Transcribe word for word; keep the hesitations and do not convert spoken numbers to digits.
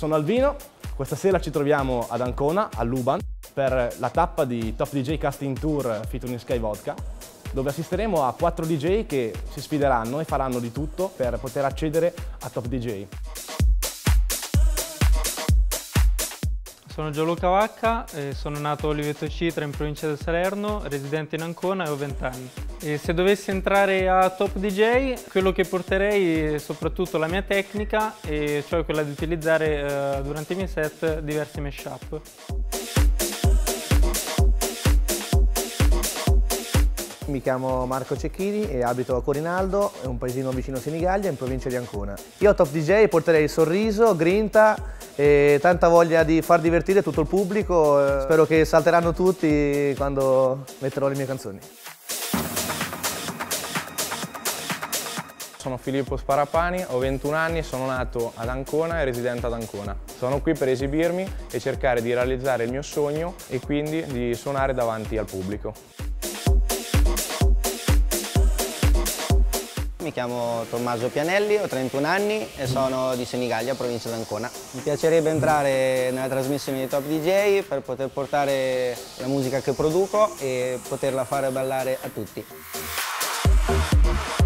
sono Alvino, questa sera ci troviamo ad Ancona, all'Uban, per la tappa di Top D J Casting Tour featuring Sky Vodka, dove assisteremo a quattro D J che si sfideranno e faranno di tutto per poter accedere a Top D J. Sono Gianluca Vacca, eh, sono nato a Oliveto Citra in provincia del Salerno, residente in Ancona e ho venti anni. E se dovessi entrare a Top D J, quello che porterei è soprattutto la mia tecnica, e cioè quella di utilizzare eh, durante i miei set diversi mashup. Mi chiamo Marco Cecchini e abito a Corinaldo, è un paesino vicino a Senigallia, in provincia di Ancona. Io a Top D J porterei sorriso, grinta e tanta voglia di far divertire tutto il pubblico. Spero che salteranno tutti quando metterò le mie canzoni. Sono Filippo Sparapani, ho ventuno anni, sono nato ad Ancona e residente ad Ancona. Sono qui per esibirmi e cercare di realizzare il mio sogno e quindi di suonare davanti al pubblico. Mi chiamo Tommaso Pianelli, ho trentuno anni e sono di Senigallia, provincia di Ancona. Mi piacerebbe entrare nella trasmissione di Top D J per poter portare la musica che produco e poterla fare ballare a tutti.